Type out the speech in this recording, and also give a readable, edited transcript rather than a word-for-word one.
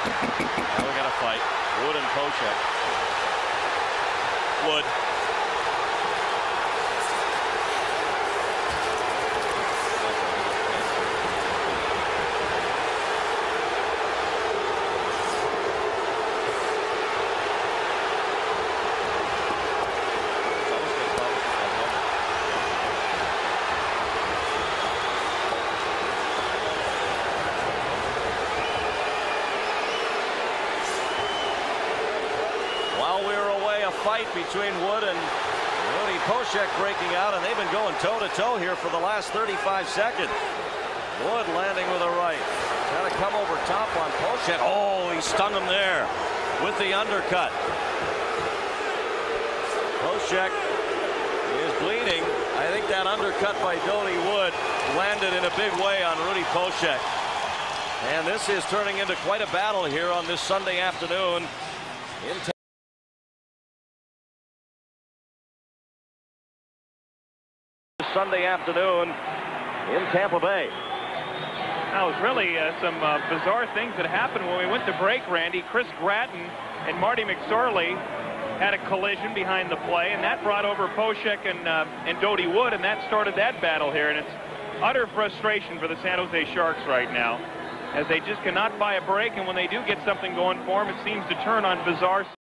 Now we got a fight. Wood and Pochek. Wood. Fight between Wood and Rudy Pochek breaking out, and they've been going toe-to-toe here for the last 35 seconds. Wood landing with a right. Got to come over top on Pochek. Oh, he stung him there with the undercut. Pochek is bleeding. I think that undercut by Dodi Wood landed in a big way on Rudy Pochek. And this is turning into quite a battle here on this Sunday afternoon in Tampa Bay. Now, it was really some bizarre things that happened when we went to break, Randy. Chris Gratton and Marty McSorley had a collision behind the play, and that brought over Pochek and Dodi Wood, and that started that battle here. And it's utter frustration for the San Jose Sharks right now, as they just cannot buy a break, and when they do get something going for them, it seems to turn on bizarre